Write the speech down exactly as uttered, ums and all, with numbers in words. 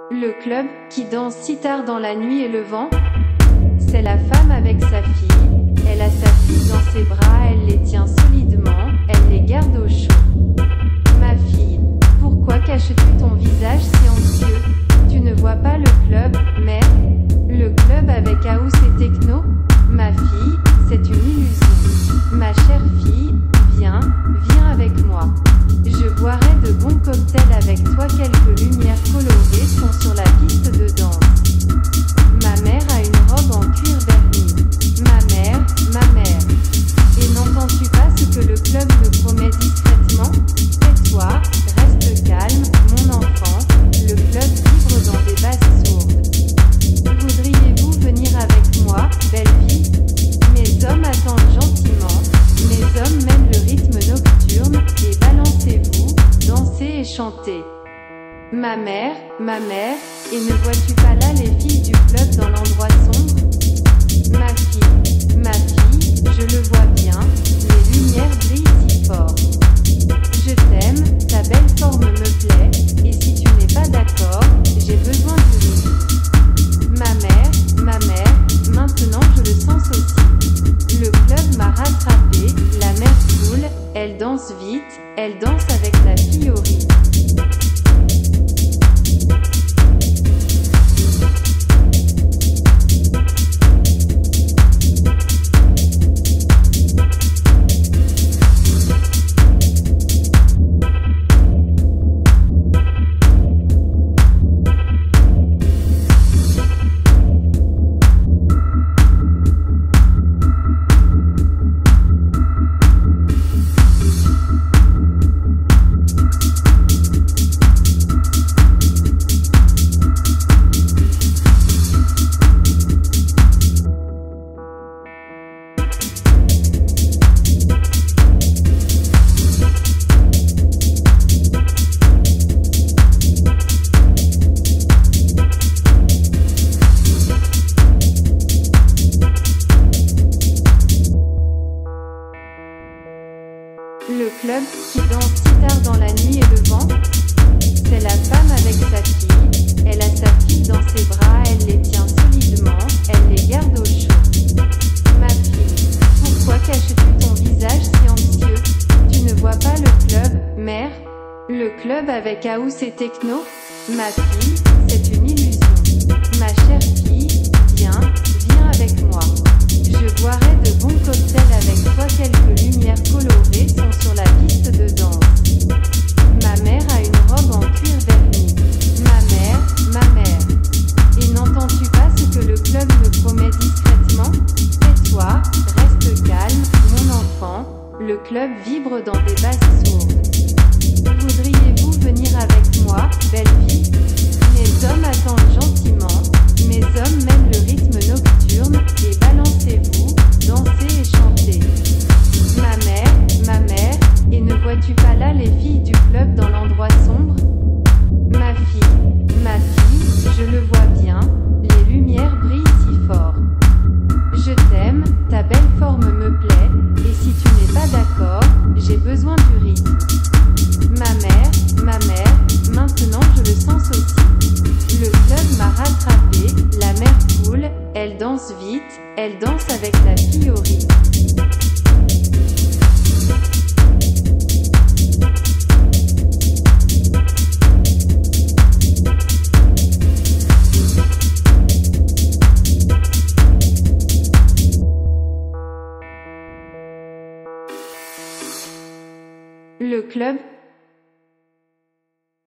Le club, qui danse si tard dans la nuit et le vent. C'est la femme avec sa fille. Elle a sa fille dans ses bras, elle les tient solidement, elle les garde au chaud. Ma fille, pourquoi caches-tu ton visage si anxieux? Tu ne vois pas le club, mais le club avec House et Techno? Ma fille, c'est une illusion. Ma chère fille, viens, viens avec moi. Je boirai de bons cocktails avec toi, quelques lumières colorées sont sur la piste de danse. Ma mère a une robe en cuir verni. Ma mère, ma mère. Et n'entends-tu pas ce que le club me promet discrètement? Tais-toi, reste calme, mon enfant, le club vibre dans des basses sourdes. Voudriez-vous venir avec moi, belle vie? Mes hommes attendent gentiment, mes hommes mènent le rythme nocturne, et balancez-vous, dansez et chantez. Ma mère, ma mère, et ne vois-tu pas là les filles du club dans l'endroit sombre? Ma fille, ma fille, je le vois bien, les lumières brillent si fort. Je t'aime, ta belle forme me plaît, et si tu n'es pas d'accord, j'ai besoin du rythme. Ma mère, ma mère, maintenant je le sens aussi. Le club m'a rattrapé, la mère cool, elle danse vite, elle danse avec la fille au rythme. Le club, qui danse si tard dans la nuit et le vent. C'est la femme avec sa fille. Elle a sa fille dans ses bras, elle les tient solidement, elle les garde au chaud. Ma fille, pourquoi caches-tu ton visage si anxieux? Tu ne vois pas le club, mère? Le club avec House et Techno? Ma fille, c'est une illusion. Ma chère fille, viens, viens avec moi. Je boirai de bons cocktails avec toi, quelques lumières colorées sont sur la piste de danse. Ma mère a une robe en cuir verni. Ma mère, ma mère. Et n'entends-tu pas ce que le club me promet discrètement? Tais-toi, reste calme, mon enfant, le club vibre dans des basses sourdes. Voudriez-vous venir avec moi, belle vie? Mes hommes attendent gentiment, mes hommes mènent le rythme nocturne, et balancez-vous, dansez et chantez. Ma mère, ma mère, et ne vois-tu pas là les filles du club dans l'endroit sombre? Ma fille, ma fille, je le vois bien, les lumières brillent si fort. Je t'aime, ta belle forme me plaît, et si tu n'es pas d'accord, j'ai besoin du rythme. Ma mère, ma mère, maintenant je le sens aussi. Le club m'a rattrapé, la mère cool, elle danse vite, elle danse avec la fille au rythme. Le club,